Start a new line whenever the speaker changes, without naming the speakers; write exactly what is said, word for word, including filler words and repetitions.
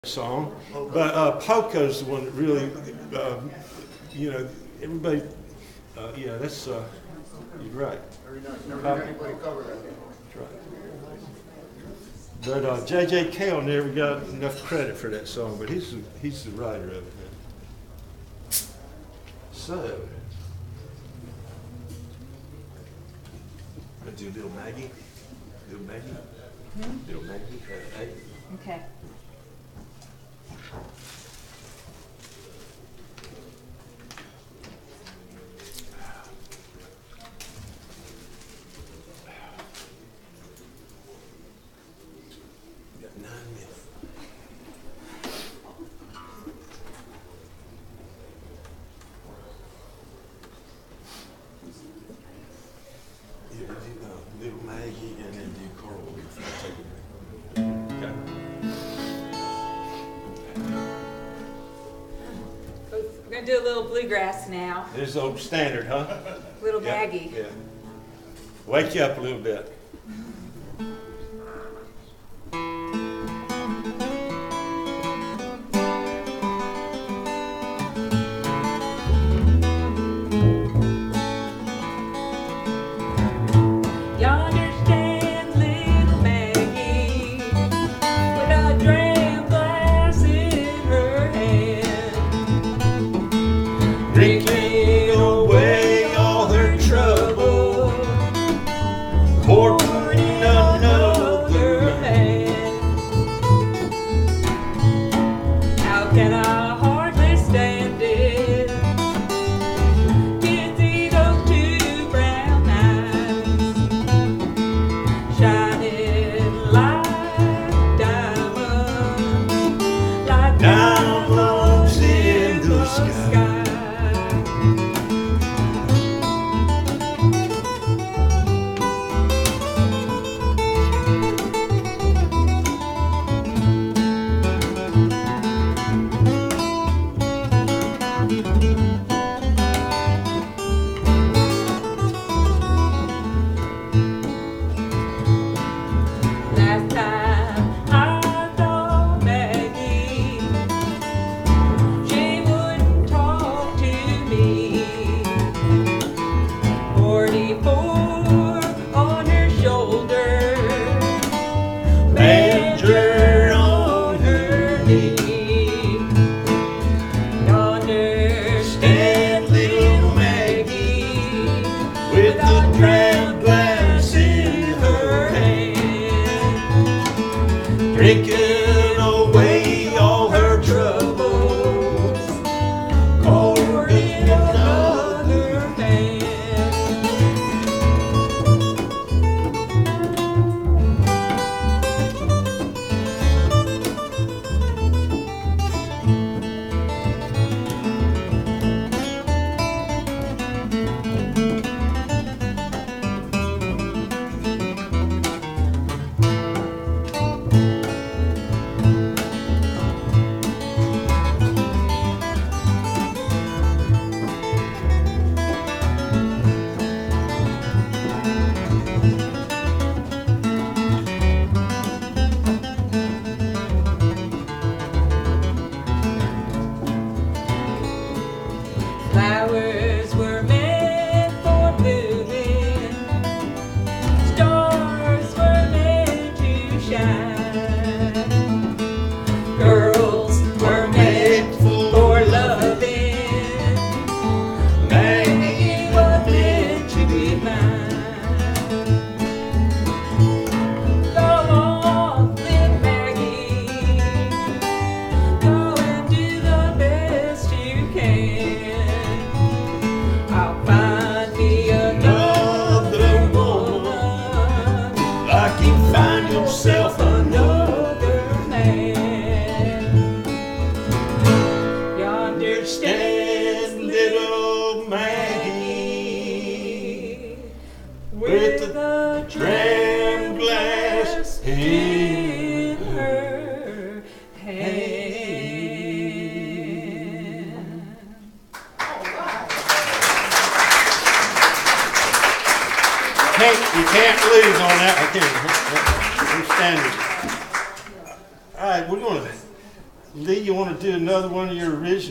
song, but uh, Polka's the one that really, uh, you know, everybody, uh, yeah, that's, uh, you're right.
Never heard anybody cover that.
That's right. But uh, J J. Cale never got enough credit for that song, but he's, he's the writer of it. So,
Let's do Little Maggie. Little Maggie.
Hmm?
Little Maggie. Uh, hey.
Okay.
We got nine minutes. Yeah, do uh, Little Maggie and then do Carl. Take it back. Okay.
We're going to do a little bluegrass now.
this is old standard, huh?
Little
Yeah,
Maggie.
Yeah. Wake you up a little bit.
Yonder stands little Maggie with a dram glass in her hand,
Drinking away all her trouble, pouring another
man. How can I hardly stand it to see those two brown eyes shining like diamonds, like
diamonds in the sky.
sky. Last time I saw Maggie, she wouldn't talk to me. Forty-four on her shoulder, Badger on her knee. Yonder stands little Maggie
With the dram glass in her
hand,
drinking away all her troubles, pouring another
man. Flowers were meant for blooming, stars were meant to shine, girls were meant for loving, Maggie was meant to be mine. Go on, little Maggie, go and do the best you can. I'll find me another woman,
like you find yourself
another man. Yonder stands
and little Maggie
with a
dram glass
in her hand.
Can't, you can't lose on that. I can't. We're standing. All right, we're going to Lee, you want to do another one of your original